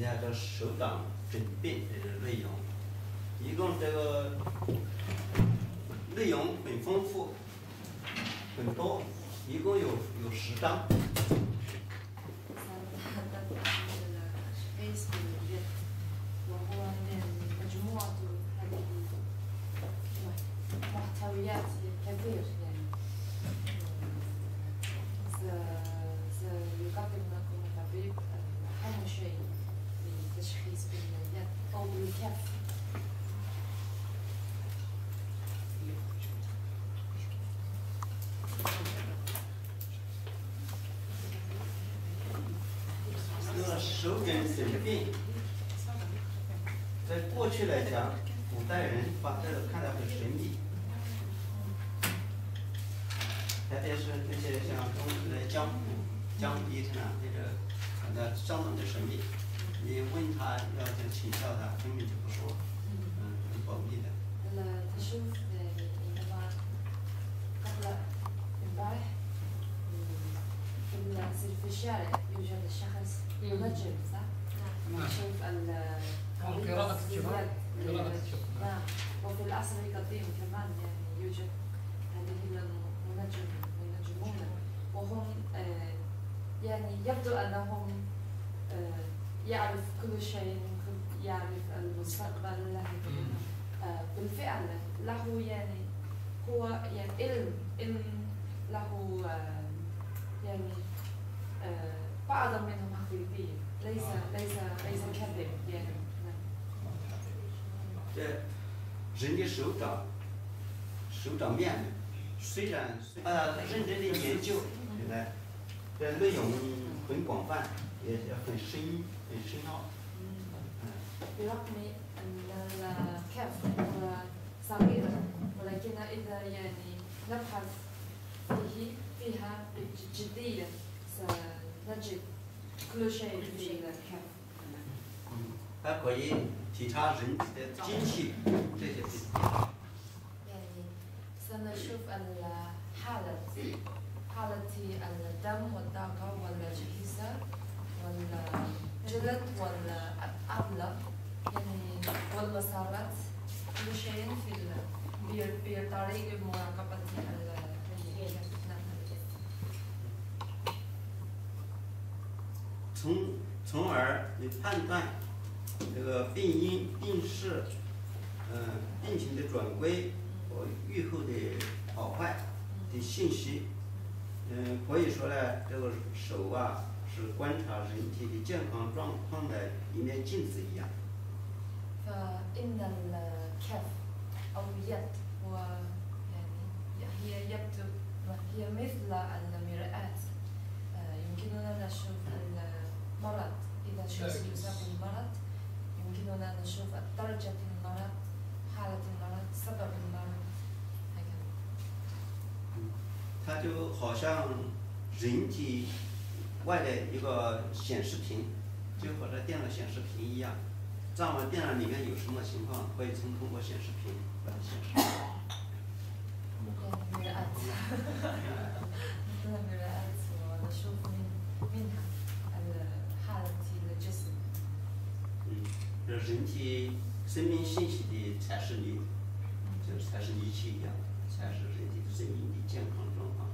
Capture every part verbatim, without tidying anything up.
下这手掌诊病这个内容，一共这个内容很丰富，很多，一共有有十章。 محتويات كثير يعني سيقدم لكم الطبيب أهم شيء لتشخيص باليد أو بالكف. 这个手诊诊病，在过去来讲，古代人把这个看得很神秘。特别是那些像中国的江湖、江湖医生啊，这个看得相当的神秘。你问他要想请教他，根本就不说，嗯，很保密的。 تشوف عندما قبل امبارح في الشارع يوجد شخص منجم صح؟ نشوف قراءة الشفاء قراءة الشفاء نعم وفي العصر القديم كمان يعني يوجد هذه المنجم المنجمون وهم يعني يبدو أنهم يعرف كل شيء يعرف المستقبل له بالفعل له يعني هو يعني علم علم له يعني بعض منهم حقيقي ليس ليس ليس كذب يعني 这人的手掌，手掌面虽然呃认真的研究，现在这内容很广泛，也很深很深奥。 برغم أن الكف هو صغير ولكن إذا يعني نبحث فيه فيها بجدية سنجد كل شيء في الكف. 它可以体察人体的精气这些东西。 يعني سنشوف الحالة حالة الدم والطاقة والأجهزة والجلد والعضلة يعني والمسارات كل شيء في بطريق مراقبة ال 从从而你判断这个病因、病势，嗯、呃，病情的转归和预后的好坏的信息。嗯、呃，可以说呢，这个手啊是观察人体的健康状况的一面镜子一样。 فإن الكف أو اليد هو يعني هي يبدو هي مثل المرآة يمكننا نشوف المرض إذا شخص يصاب بالمرض يمكننا نشوف درجة المرض حالة المرض سبب المرض هكذا. 它就好像人体外的一个显示屏，就和这电脑显示屏一样。 在我们电脑里面有什么情况，可以从通过显示屏把它显示出来。 مرآة مثل المرآة ونشوف من منها حالة الجسم. 嗯，这人体生命信息的才是你，就才是仪器一样，才是人体的生命的健康状况。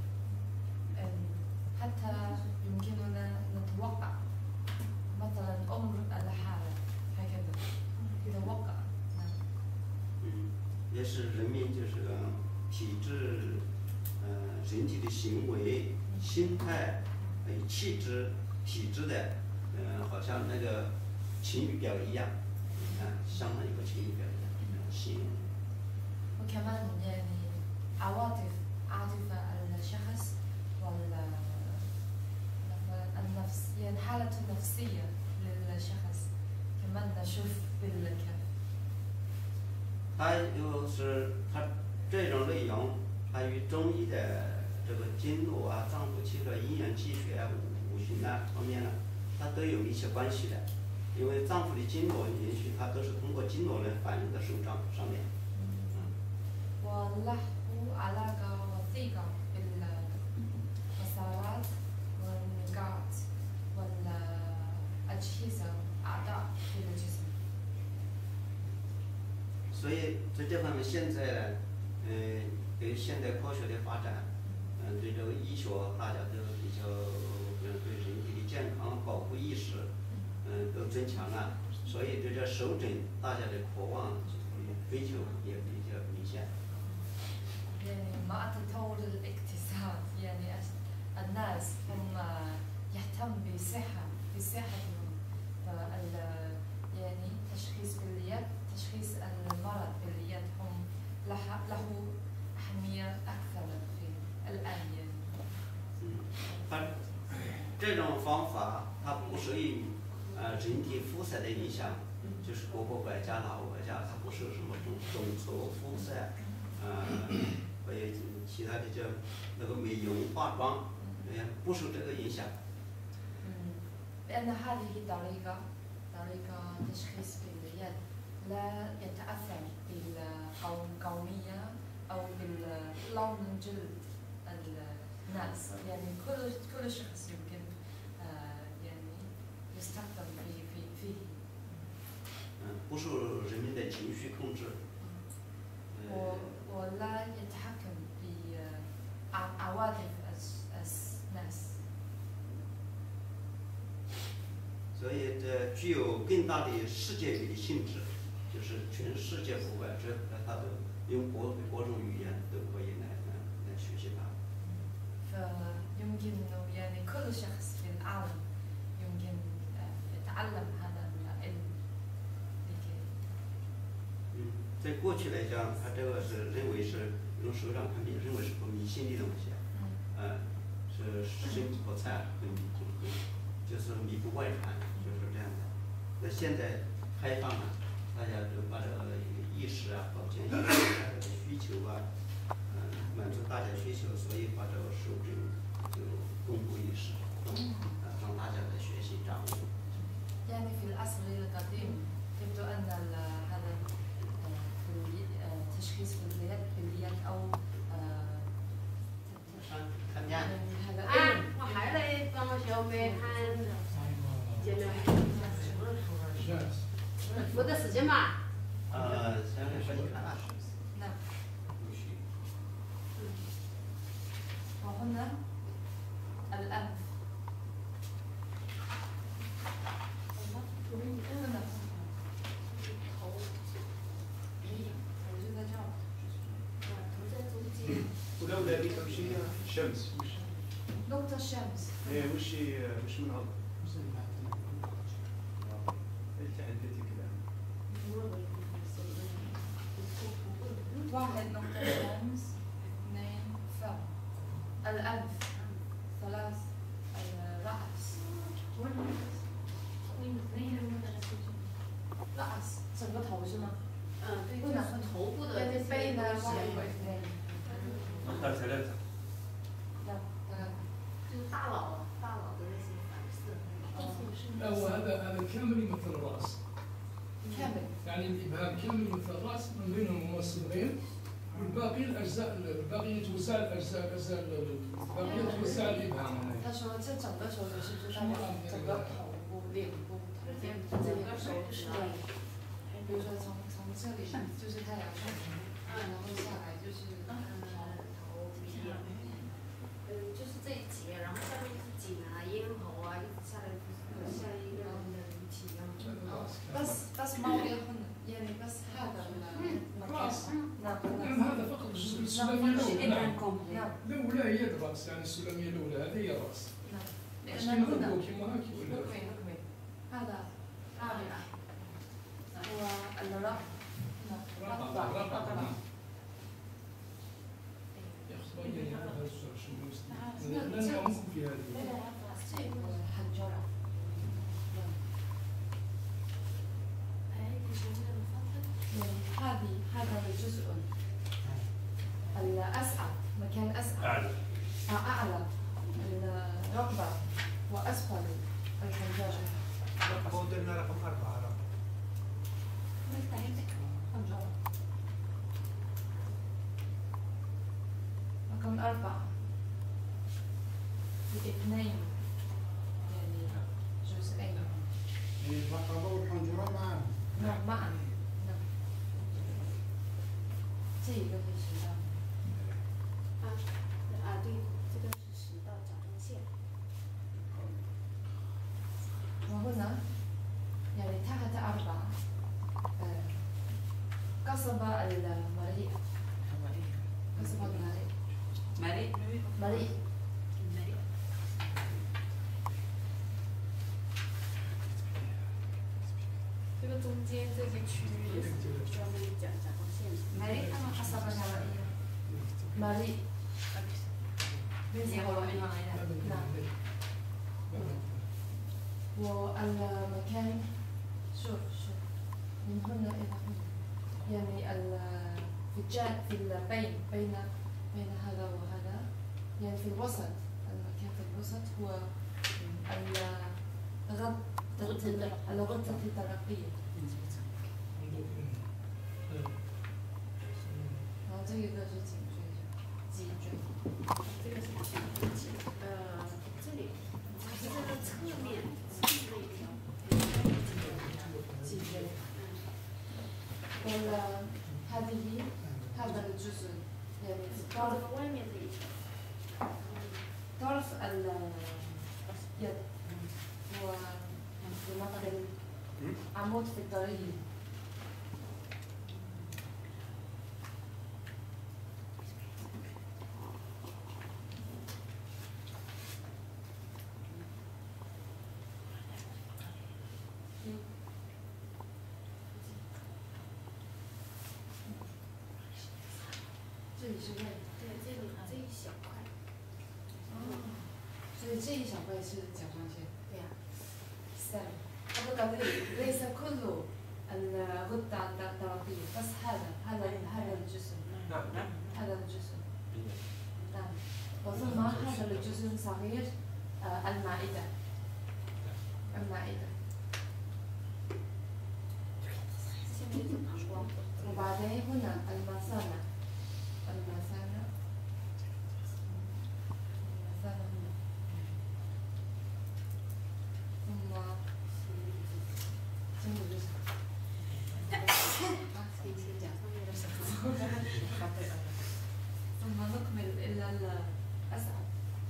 حتى يمكننا نتوقع مثلا عمر الحالة هكذا إذا وقع. 嗯，也是人民就是个体质，呃，人体的行为、心态，还有气质、体质的，嗯、呃，好像那个晴雨表一样，你看，像那一个晴雨表一样，形容。 وكمان يعني عواطف عاطفة الشخص وال النفس يعني حالة نفسية للشخص كمان نشوف بالكف. 它就是它这种内容，它与中医的这个经络啊、脏腑气血、阴阳气血啊、五五行啊方面呢，它都有密切关系的。因为脏腑的经络允许它都是通过经络来反映在手掌上面。嗯。 وله علاقة وثيقة بالمسارات والنقاط والأجهزة 所以在这方面现在呢，嗯、对现代科学的发展，嗯、对这个医学大家都比较，嗯，对人体的健康保护意识，嗯、都增强了，所以对这手诊大家的渴望与追求也比较明显。 يعني مع تطور الاقتصاد يعني الناس هم يهتم بصحة بصحتهم فال يعني تشخيص باليد تشخيص المرض باليد هم له له أهمية أكثر في الآن يعني. 嗯，它这种方法它不受于呃人体肤色的影响，就是各个国家哪个国家它不受什么种种族肤色，呃，还有其他的叫那个美容化妆，哎呀，不受这个影响。 لأن هذه طريقة طريقة تشخيص باليد لا يتأثر بالقومية أو باللون جلد الناس يعني كل كل شخص يمكن يعني يستخدم في في فيه. 嗯，不受人民的情绪控制。 و ولا يتحكم بعواطف الناس. 所以这具有更大的世界语的性质，就是全世界不管这它都用各各种语言都可以来来来学习它。 فيمكن إنه يعني كل شخص في العالم يمكن يتعلم هذا العلم. 嗯，在过去来讲，他这个是认为是用手掌看病，认为是不迷信的东西，呃，是身不菜很很很，就是迷不外传，就是这样的。那现在开放了，大家都把这个意识啊、保健意识啊、这个需求啊，嗯、呃，满足大家需求，所以把这个手诊就公布于世，呃，让大家来学习掌握。 يعني في العصر القديم يبدو أن هذا التشخيص باليد باليد أو 看见。 هذا 啊，我还来帮我小妹看见了没得时间嘛？ 呃，先来说你看看。 نعم. وهنا الأنف. هنا. 我就在这儿。 ولا ولا هذيك وش هي؟ الشمس. نقطة الشمس. ايه وش وش من هذا؟ انت عندك كذا. واحد نقطة الشمس اثنين فم الأنف ثلاث الرأس رأس 整个头是吗？ 嗯，对，就是头部的这些背呢？ 东西 نقطة ثلاثة. 就是大脑大脑的那些反射。 لا هو هذا هذا كامل يمثل الراس. كامل. يعني الابهام كامل يمثل الراس من بينهم موصلين والباقي الاجزاء الباقي يتوسع الاجزاء الاجزاء الباقي يتوسع الابهام. 他说这整个手指是不是代表整个头部、脸部、整个手指？对。比如说从从这里就是太阳穴，然后下来就是嗯，头皮，呃，就是这一节，然后下面就是颈啊、咽喉啊，一直下来就是像一个人的人体一样。 بس بس ما يهون يعني بس هذا راس. نعم. نعم هذا فقط السلمية الأولى. نعم. نعم. الأولى هي الراس يعني السلمية الأولى هذه هي الراس. نعم. باش لأن كيما هنا نقولوا كيما هاكي ولا. نكمل نكمل هذا رابع هو الرق رقبة رقبة نعم. يخص بين هذا السؤال شنو لا نفهمكم في هذه. الحنجرة. هذه هذا الجزء الأسعد مكان أسعد أعلى. أعلى الرقبة وأسفل الحنجرة. قلنا رقم أربعة. رقم أربعة الاثنين يعني جزئين. الرقبة والحنجرة معا. نعم معا. نعم. 这一个是食道。 啊啊对，这个是食道甲状腺。 وهنا يعني تحت أربعة قصبة المريء قصبة المريء مريء مريء 这个中间这些区域也是专门讲甲状腺。 مريء أما قصبة هوائية مريء ليس هوائية نعم والمكان شوف شوف من هنا إلى هنا يعني ال في الجانب في البين بين بين هذا وهذا يعني في الوسط المكان في الوسط هو الغدة الغدة الدرقية. 然后这一个是颈椎，脊椎。 这个是颈呃这里，这个侧面侧面一条。 脊椎。ولا هذه هذا الجزء يعني طرف 外面这一条。 طرف اليد ويمثل عمود في الطريق. 这里是胃， 对，这里这一小块。 哦，所以这一小块是甲状腺。 对呀。 استنى هذا ليس كله الغدة الدرقية بس هذا هذا هذا الجسم. نعم نعم. هذا الجسم. نعم. وثم هذا الجزء صغير المعدة. المعدة. وبعدين هنا المثانة. المثانة. المثانة هنا. ثم ثم الجسم. ثم نكمل إلى الأسعد.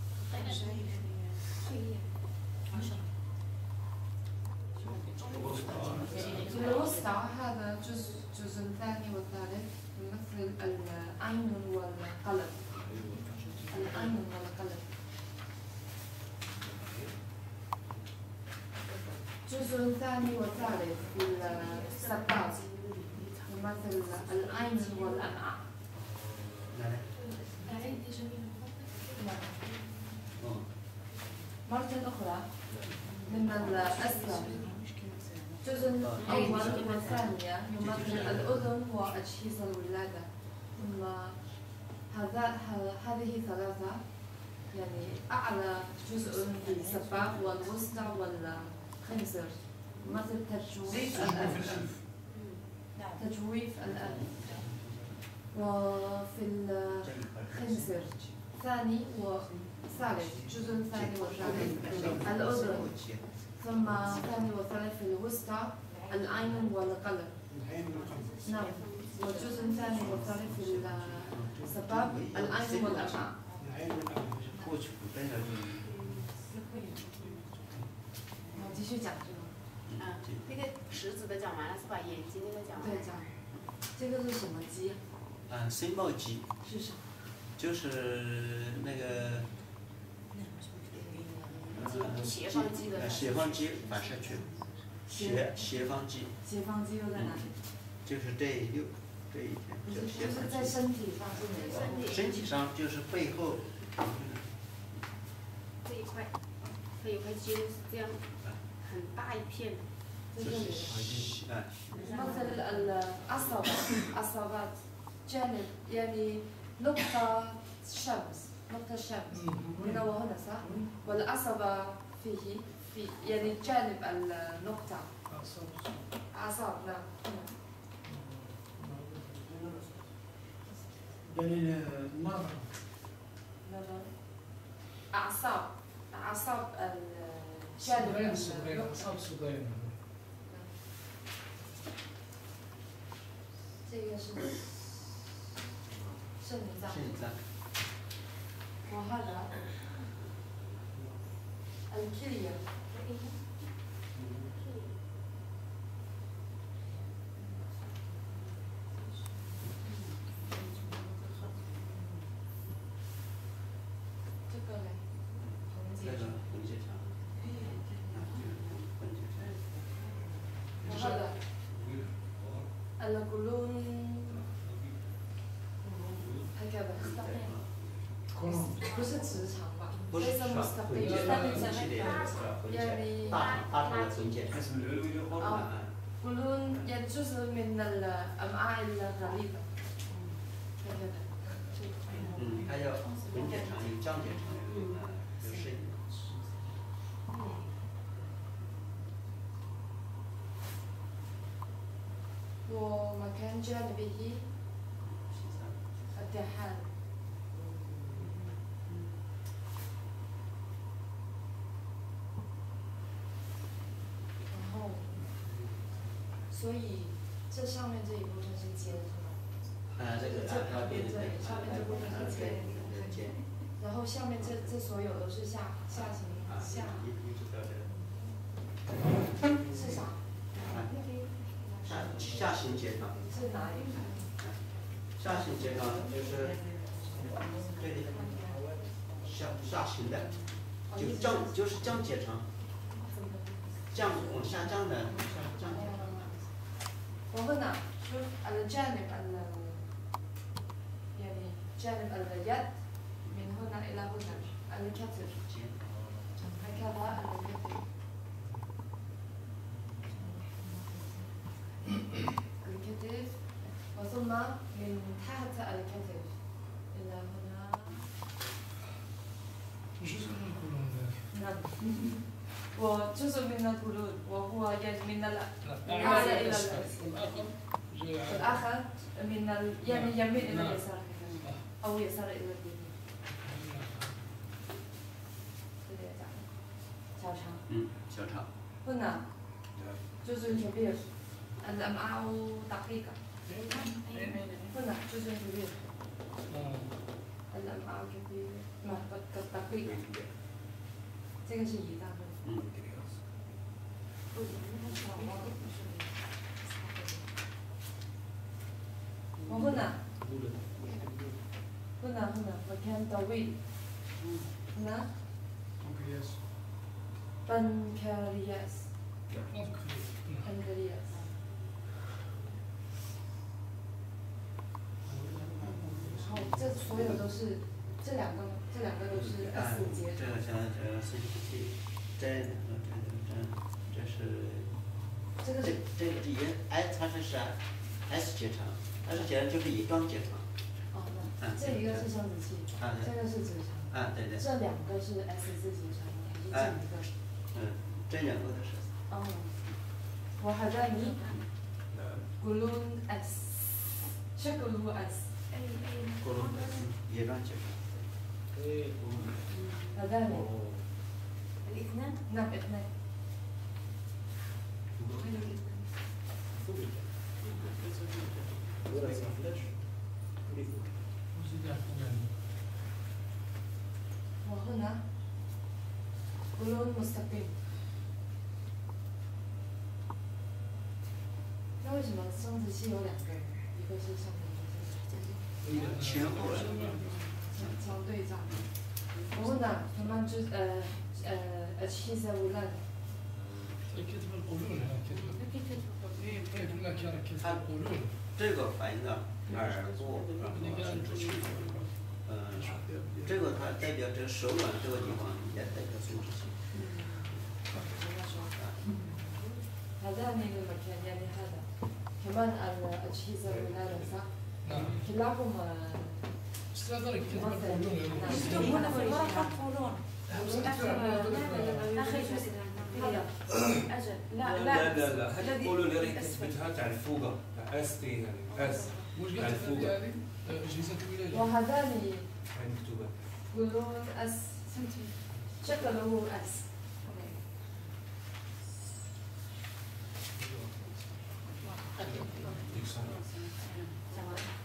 في الوسطى هذا جزء جزء ثاني والثالث يمثل العين والقلب. العين والقلب. جزء ثاني والثالث في السباب يمثل العين والأمعاء. مرة أخرى من الأسفل الجزء الأول والثانية يمثل الأذن وأجهزة الولادة. ثم هذا هذه ثلاثة يعني أعلى جزء في السباب والوسطى والخنصر يمثل تجويف الأنف. تجويف الأنف. وفي الخنصر ثاني وثالث جزء ثاني وثالث الأذن. ثم ثاني وثالث في الوسطى العين والقلب. نعم. والجزء الثاني والثالث في السباب العين والأمعاء. 过去古代的。 我继续讲这个。 啊，那个食指的讲完了是吧？眼睛那个讲完了。 对，讲。这个是什么肌？ 啊，深茂肌。 是啥？ 就是那个。 斜方肌的。 斜方肌反射区。斜斜方肌。 斜方肌又在哪里？ 就是这右这一片叫斜方肌。 就是在身体上是哪个？ 身体上就是背后。 这一块，它有块肌肉是这样，很大一片。 在这里。 啊。 مثل العصبة عصبات جانب يعني نقطة الشمس. نقطة الشمس هنا وهنا صح؟ والعصبة فيه في يعني جانب النقطة. أعصاب نعم. يعني النظر. نظر. أعصاب أعصاب الجانب. صغيرة صغيرة أعصاب صغيرة. 这个是肾脏。 肾脏。 وهذا الكلية.这个嘞， 那个红血肠，啊，红血肠。 وهذا القولون هكذا. 不是直肠吧？ 不是是吧？混血，混血的，混血，大肠大肠的混血。 قولون جزء من الأمعاء الغليظة. هكذا. 嗯，还有混血肠，有降血肠，有呃有肾。 ومكان جانبه الدهان. 然后，所以这上面这一部分是尖是吗？ 啊，这个这旁边这里，上面这部分是尖， 尖。 然后下面这这所有都是下下行下。 一一直到这。 是啥？ 下下行结肠。 是哪里？ 下行结肠就是这里下下行的，就降就是降结肠，降往下降的下降结肠。 وهنا شوف الجانب ال يعني جانب اليد من هنا إلى هنا الكتف هكذا الكتف الكتف وثم من تحت الكتف إلى هنا. جزء من القولون ذاك. نعم. وجزء من القولون وهو يعني من ال الأعلى إلى الأسفل والآخر الآخر من ال يعني يمين إلى اليسار أو يسار إلى اليمين. 小肠。 嗯，小肠。 هنا جزء كبير الأمعاء دقيقة. هنا جزء كبير الأمعاء كبير ما دقيقة. 这个是胰脏。 嗯。 وهنا هنا هنا مكان طويل. هنا بنكرياس. بنكرياس. بنكرياس. 然后这所有都是这两个，这两个都是 S 结。 这个像这个 C P T， 这两个这这这是。 这个这这个这也 S 它是是 S 结肠 ，S 结肠就是乙状结肠。 哦，那这一个是生殖器，这个是直肠。 啊，对对。 这两个是 S 字结肠，还是这一个？ 嗯，这两个都是。 哦，وهذان قولون S شكله S. قولون S乙状结肠。 هذان الاثنان؟ نعم اثنان. وهنا قولون مستقيم. 那为什么生殖器有两个？一个是上面，一个是前后的。 相对照。وهنا كمان جزء أجهزة ولاد. كتف القولون هنا كتف. كيف ما كان كتف القولون. 这个反映的耳部，然后生殖器。嗯，这个它代表这个手软这个地方也代表生殖器。 هذان المكان يعني هذا كمان الأجهزة والآلة صح؟ نعم. كلهم استاذ كتف القولون. مكتوب هنا في الورقة قولون. آخر جزء. هذا. أجل. لا لا. لا لا لا. هذه القولون اللي كتبتها تاع الفوقة تاع اس تي يعني اس. واش قالت هذه؟ أجهزة الولادة. وهذان هاي مكتوبة. قولون أس شكله أس. ديك الصورة.